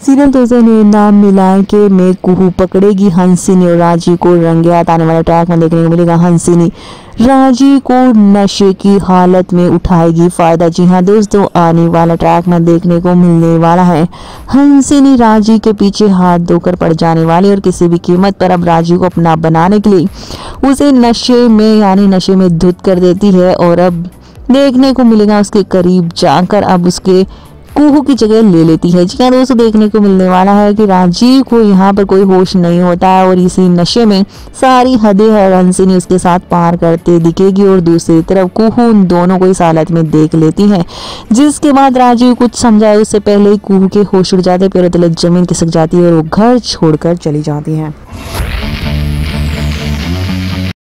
Serial दोस्तों ने नाम मिला है कि मैं कुहू पकड़ेगी हंसिनी और राजी को रंगे हाथ आने वाले ट्रैक में देखने को मिलेगा। हंसिनी राजी को नशे की हालत में उठाएगी फायदा। जी हाँ दोस्तों, आने वाला ट्रैक में देखने को मिलने वाला है हंसिनी राजी के पीछे हाथ धोकर पड़ जाने वाली और किसी भी कीमत पर अब राजी को अपना बनाने के लिए उसे नशे में धुत कर देती है और अब देखने को मिलेगा उसके करीब जाकर अब उसके कुहू की जगह ले लेती है। जी हाँ दोस्तों, देखने को मिलने वाला है कि राजीव को यहाँ पर कोई होश नहीं होता है और इसी नशे में सारी हदें है हंसिनी उसके साथ पार करते दिखेगी और दूसरी तरफ कुहू उन दोनों को इस हालत में देख लेती है, जिसके बाद राजीव कुछ समझाए उससे पहले ही कुहू के होश उड़ जाते, पैरों तले जमीन खिसक जाती है और वो घर छोड़कर चली जाती है।